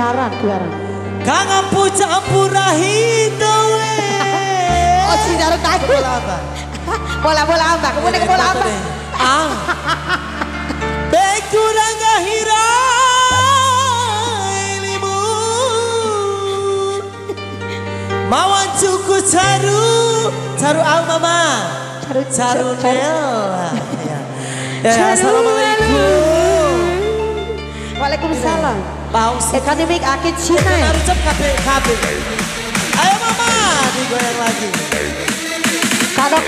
Juaran. Kangen campur hidawe. Oh si Darut aku. Bola apa? Bola apa? Kemudian ke bola apa? Bekurang gahira ilimu. Mawan cuku caru au mama. Caru nel. Ya, assalamualaikum. Waalaikumsalam. Paus. Akademik akid Cina ya? Narucap KB. Ayo mama, digoyang lagi. Kado.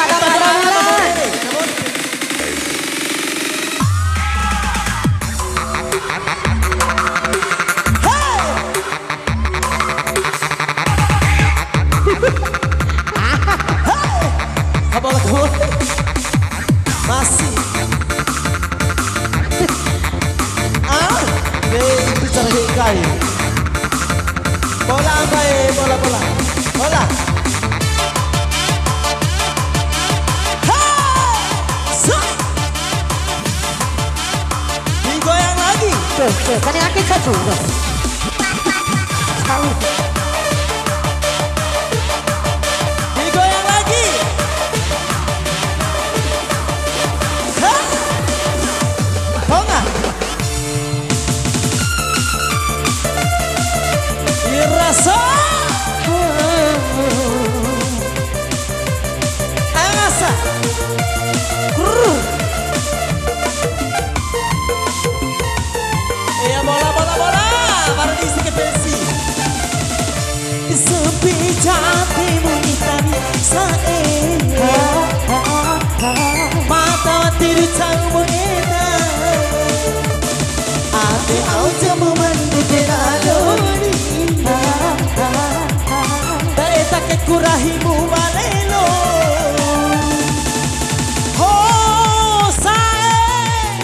Kabel. Masih. Bicara hikai. Bola apa bola. Digoyang lagi. Kan yang akid satu. Digoyang lagi. Honga. Dirasa. Ayo ngasa. Iya bola. Baru diisi ke pensi. Sepi jatimu itani sae. Mata tiru camu eta. Ate au jamu mandi kenaloni. Eta ke kurahimu balelo. Oh sae.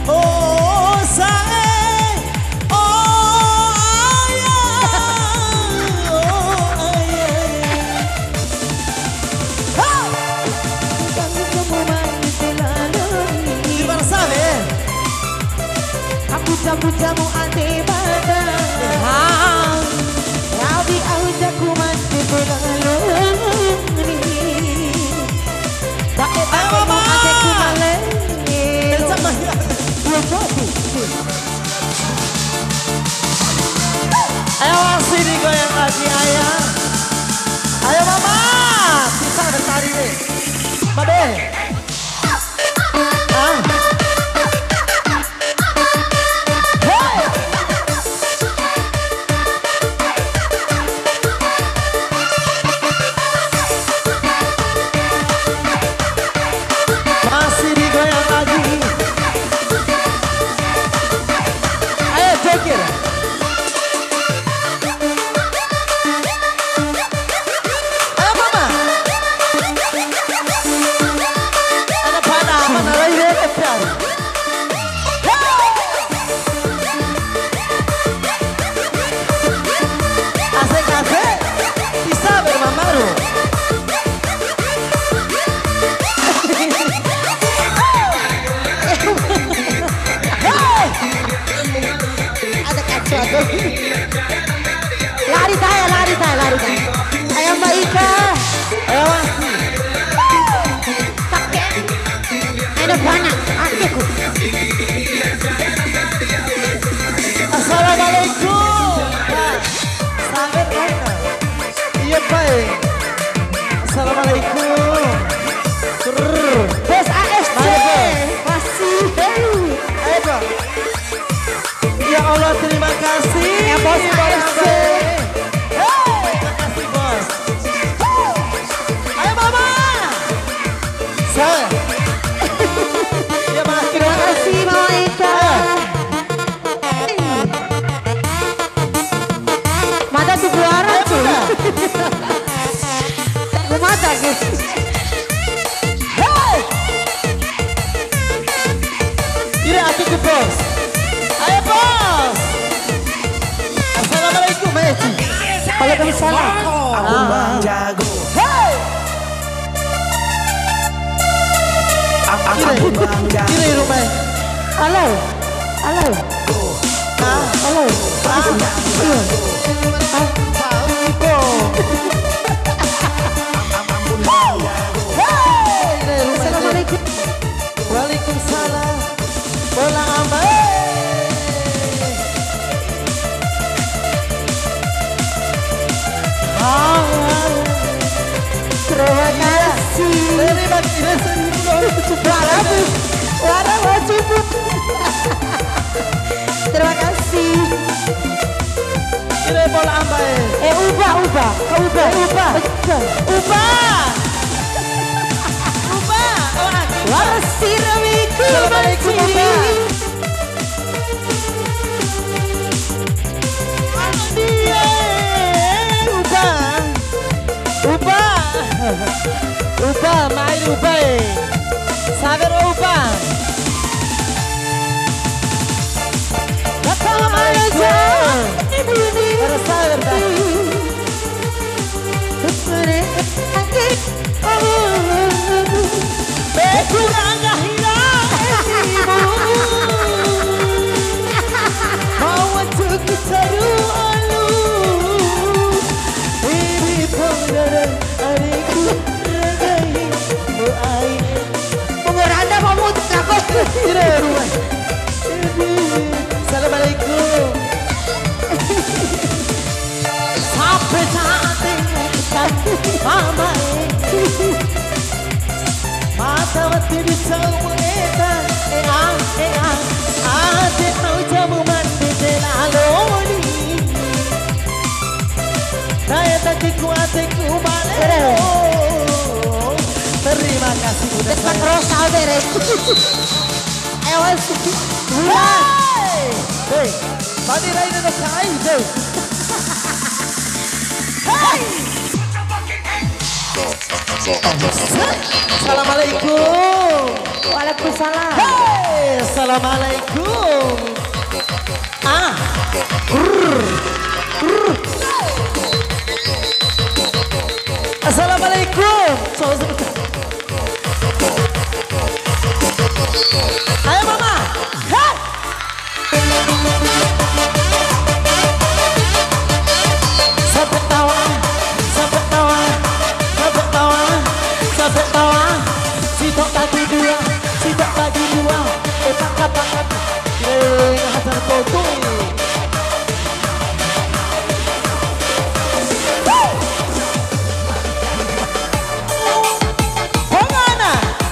Jamu ate bada. Rabi aujaku mati belaloni. Pakai mu ate kumale. Ayo sini goyang lagi ayah. Ayo mama, bisa ada tari nih. Made. Masih digoyang lagi. Ayo joget. Lari tay. Ayo Mbak Ika. Ayo Wasi. Pakai. Ada banyak. Aku. Assalamualaikum. Sampai mana? Iya baik. Assalamualaikum. Bos ASC. Masih. Ayo Bang. Ya Allah terima kasih. Ya bos ASC. Terima kasih bos. Ayo mama. Saya. Ya makasih. Terima kasih Mama Ika. Mata tuh keluaran tuh. Mata gitu. Tidak aku ke bos. Ayo bos. Assalamualaikum Messi. Waalaikumsalam. Aku Bang Jago. Hey. Aku Bang Jago. Ini rumah. Halo. Halo. Assalamualaikum. Waalaikumsalam. Bola amba. Terima kasih. Terima kasih. Warna cukup. Terima kasih. Kira bola amba. Ubah. Warsirawiku. Assalamualaikum, Ubah, main ubah. Sabar ubah. Assalamualaikum. Para sabar dah. Bekurang hilang mau untuk taruh alu ini pengaran adikku ragai mau air Pengeranda mau mutuk apa? Assalamualaikum. Sampai cantik mama mata mati di semua ate mau jamu mandi telaloni saya tak kuatiku balik. Terima kasih udah Depan rosa beres. Ayo Hey, body right in the sky, hey. Hey. Assalamualaikum. Waalaikumsalam. Hey, assalamualaikum. Assalamualaikum. Ayo mama. Hey. Sampai tawa, sitok bagi dua, pangkat, hajar koto. Bagaimana?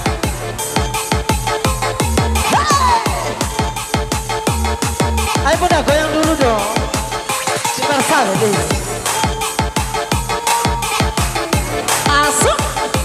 Ayo bunda goyang dulu dong. Sinar saja deh. Asuk.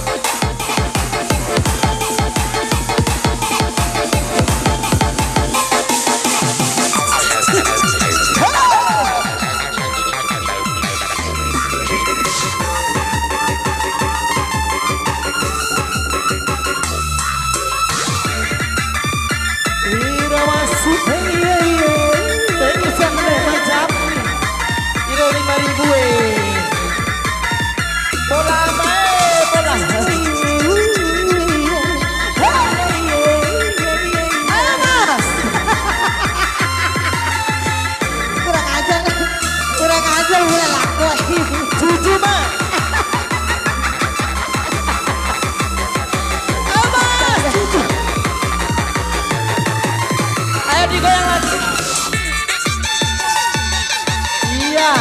Digoyang lagi. Iya.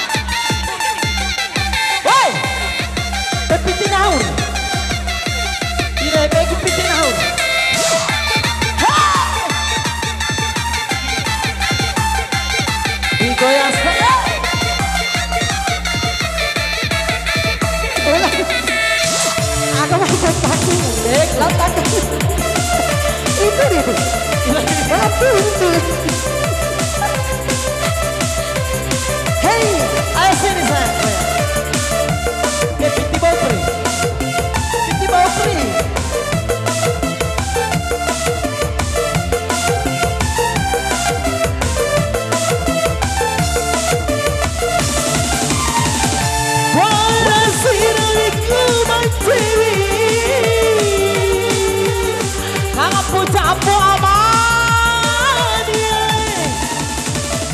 Woi. Kepiting naur. Tidak baik kepiting naur. Digoyang sekali. Aku mau kaki. Letak. Itu dia. Hey, ayo sini sayang. Piti bau peri. Warasirawiku mancewi, capo aman.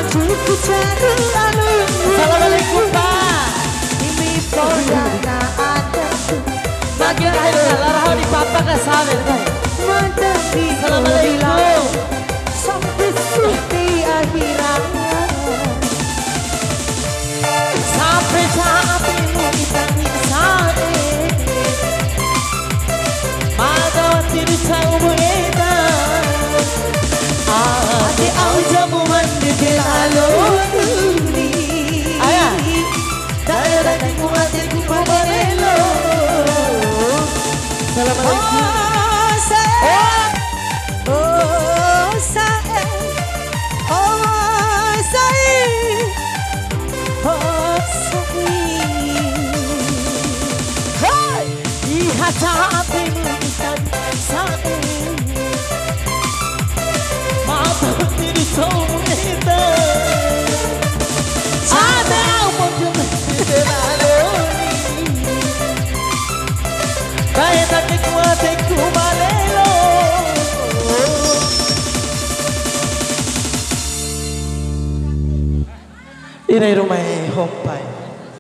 cukup cari lalu. Assalamualaikum Pak. Ini pondana ada. Makin akhir larah di papa ke sana kan. Menanti Assalamualaikum. sampai suci akhirat. Sampai saatmu kita misalnya. Magawati di saumu eda. Ate au jamu mandi lalu. Ayah. Daya daya kumate kumarelo. Assalamualaikum. Ini rumah Hompai.